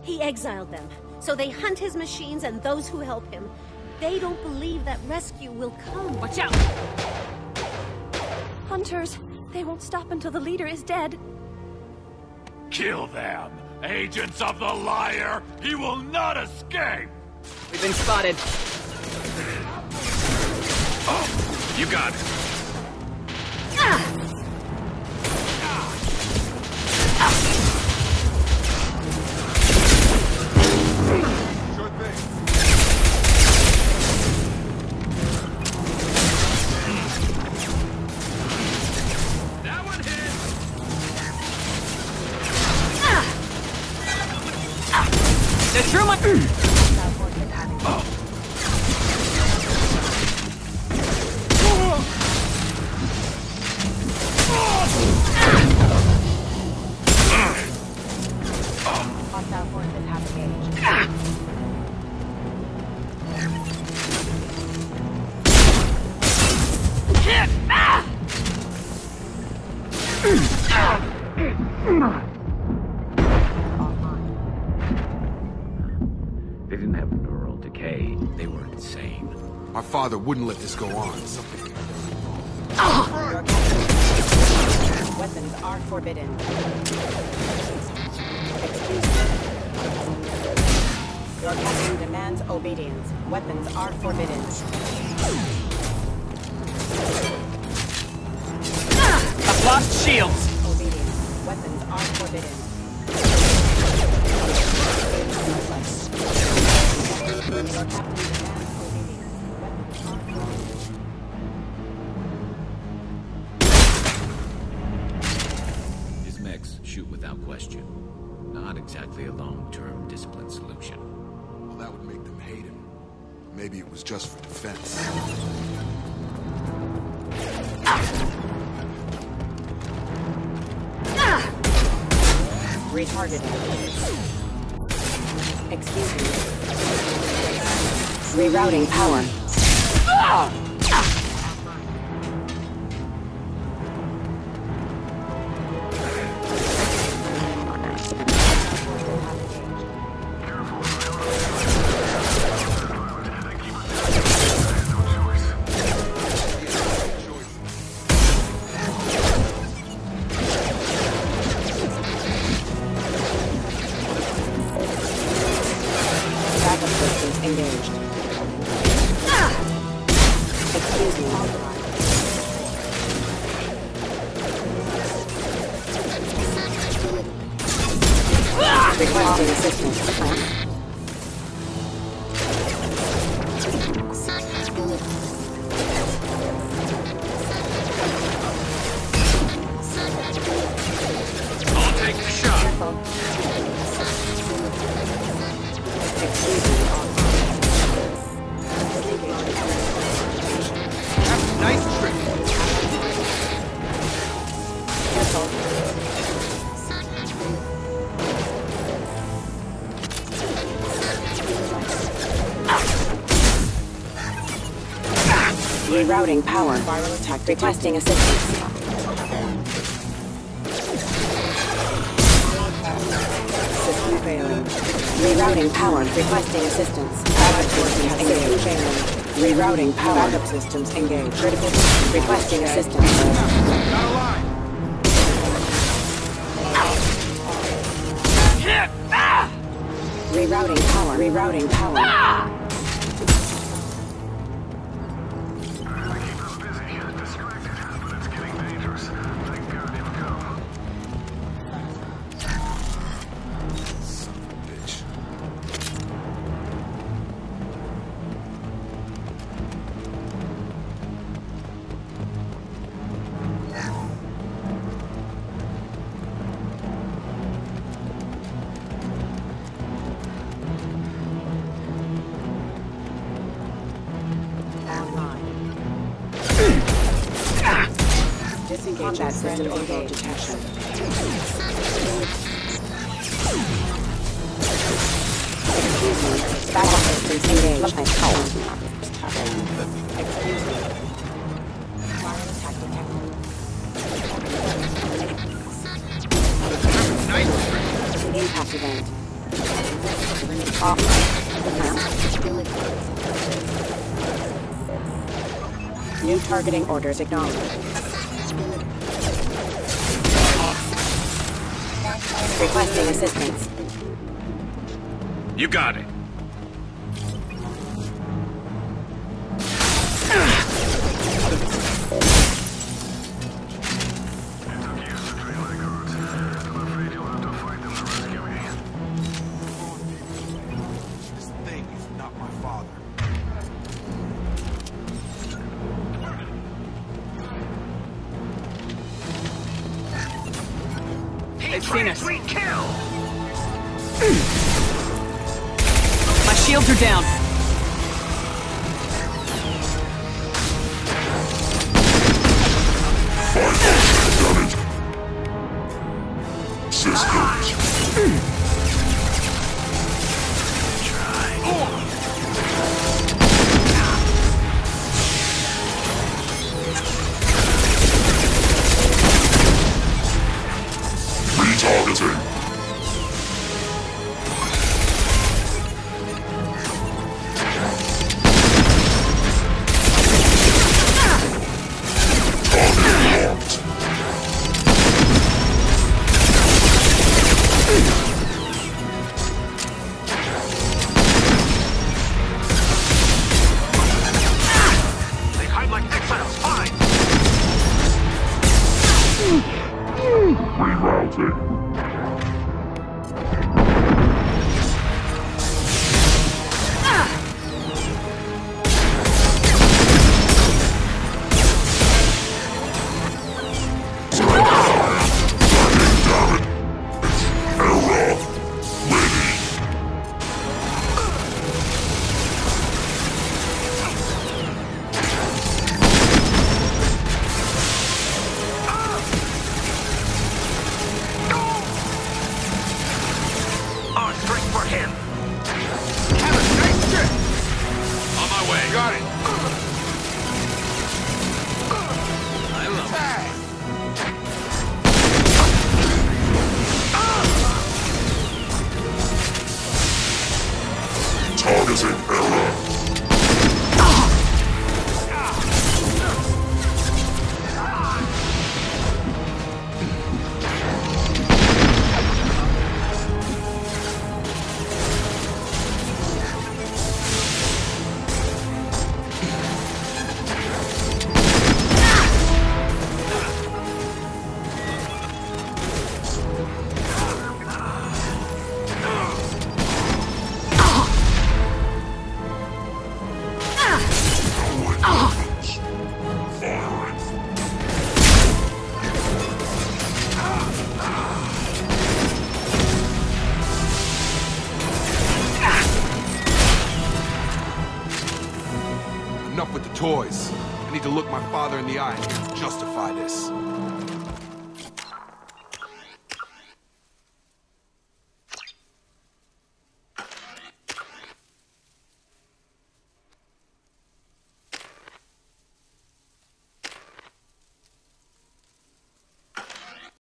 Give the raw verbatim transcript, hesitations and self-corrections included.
He exiled them, so they hunt his machines and those who help him. They don't believe that rescue will come. Watch out! Hunters! They won't stop until the leader is dead. Kill them! Agents of the liar! He will not escape! We've been spotted. Oh, you got it. Ah! Sure thing. That one hit! The Truman! Oh. Hostile forces have engaged. They didn't have neural decay. They were insane. My father wouldn't let this go on. Something. Weapons are forbidden. Excuse me. Your captain demands obedience. Weapons are forbidden. I've lost shields! Obedience. Weapons are forbidden. Your captain demands obedience. Weapons are forbidden. His mechs shoot without question. Not exactly a long-term discipline solution. Well, that would make them hate him. Maybe it was just for defense. Retargeting. Excuse me. Rerouting power. Backup systems engaged. Excuse me. Requesting assistance. I'll take the shot. Excuse me. Nice trick. Careful. Rerouting power. Viral attack. Requesting assistance. System failing. Rerouting power. Requesting assistance. Backup systems engaged. Rerouting power. Backup systems engaged. Critical. Requesting assistance. Got a line. Rerouting power. Rerouting power. Son of a bitch. Disengage combat system engaged. Detection. Excuse me. Backup systems engaged. Excuse me. Viral attack detected. Nice trick. Impact event. New targeting orders acknowledged. Requesting assistance. You got it. This thing is not my father. They've seen us. My shields are down. Retargeting. Targeting error. Enough with the toys. I need to look my father in the eye and justify this.